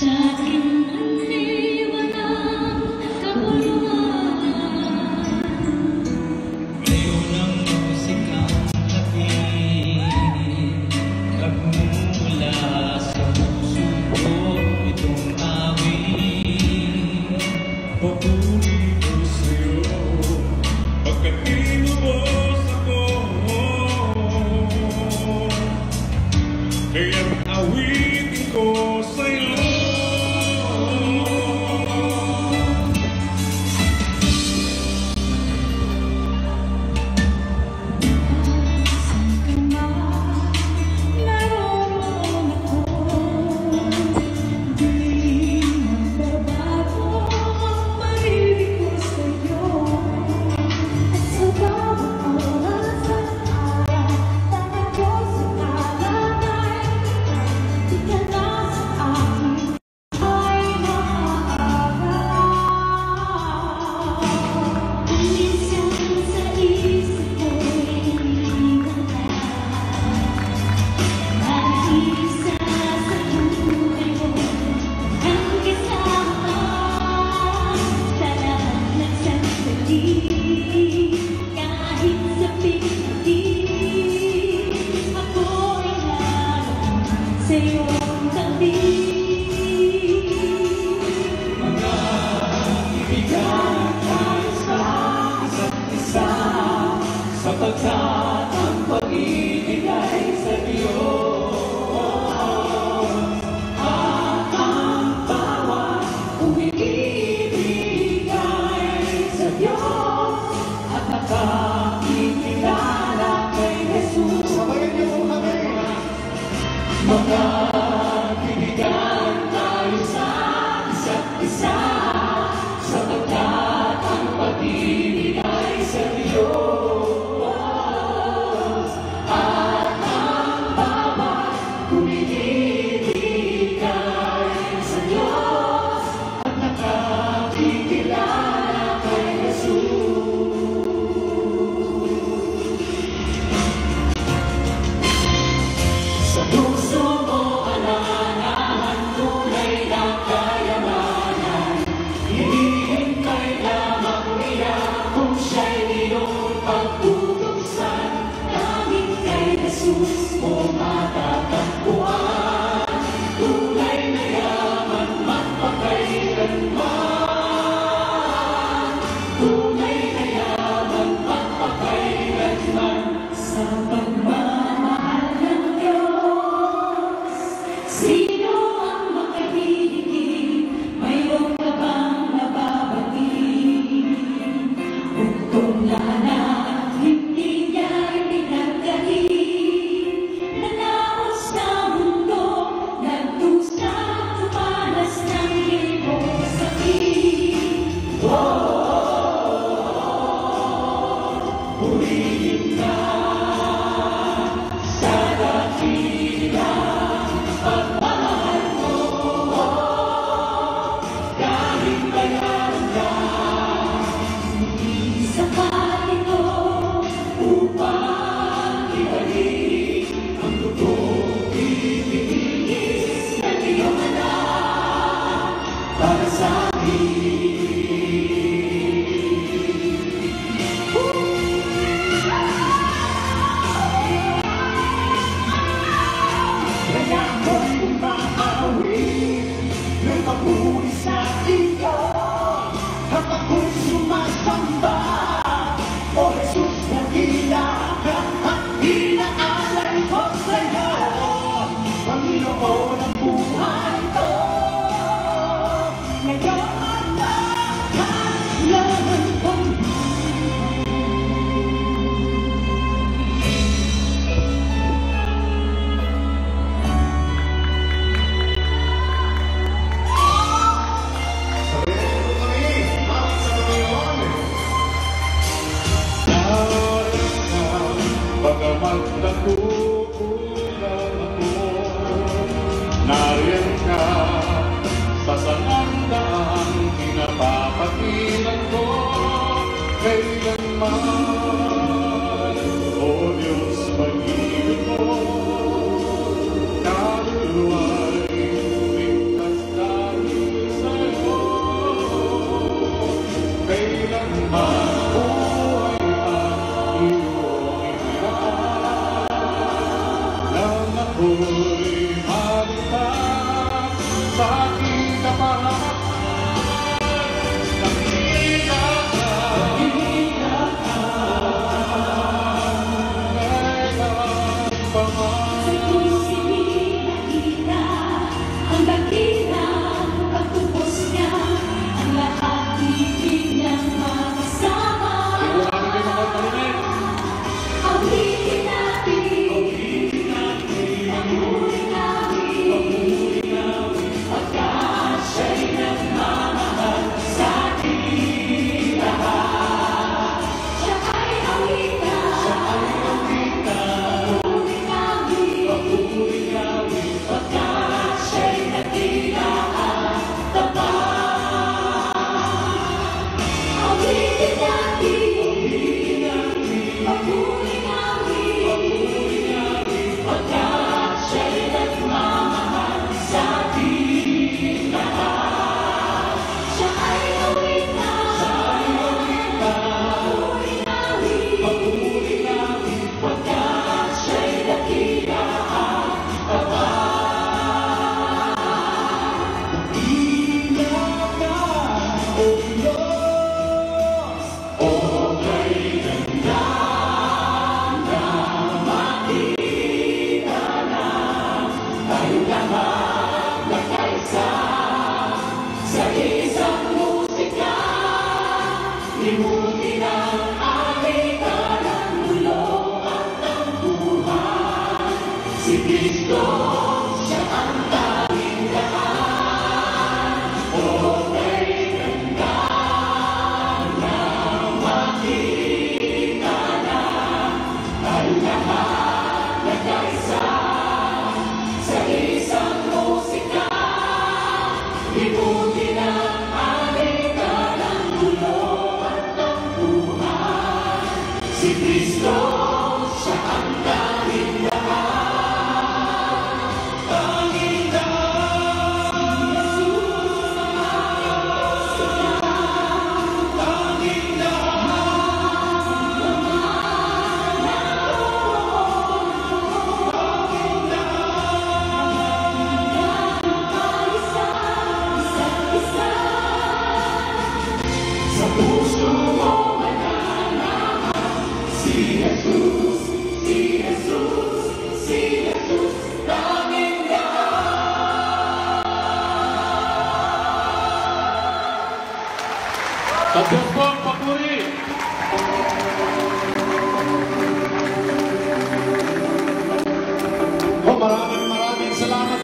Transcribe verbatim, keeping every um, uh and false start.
Nariyan ka sa sanandaan sa aking kapahamakan. Dakila ka, dakila ka, kailan pa man. Sa kusini nakita ang dakila, pagtubos niya ang lahat ibig niyang makasama. Sigurado kayo mga kalinig. Awitin natin, awitin natin, pagmuli namin, pagkat siya'y nagmamahal sa ating lahat. Siya ay awitan, siya ay awitan, pagmuli namin, pagmuli namin, pagkat siya'y nagdilaan tapat. Awitin natin, awitin natin, pagmuli namin, pagmuli namin, pagkat siya'y nagmamahal sa ating lahat. Siya ay awitan, siya ay awitan, pagmuli namin, pagmuli namin, pagkat siya'y nagdilaan tapat. Sa isang musika, limutin ang aming kanang mulo at ang buhay. Si Kristo, siya ang tanging daan. O kay ganda na makita na, tayo lahat nagkaisa. Sa isang musika, limutin ang aming kanang mulo at ang buhay. Si Kristo, siya ang tanging daan. Tanging daan. Si Jesus ang aming musika. Tanging daan. Naman na roon. Tanging daan. Isa, isa't isa. Sa puso mo mananahan si Jesus, si Jesus, si Jesus, tanging daan. At Bong, Papuri. Oh, maraming maraming salamat.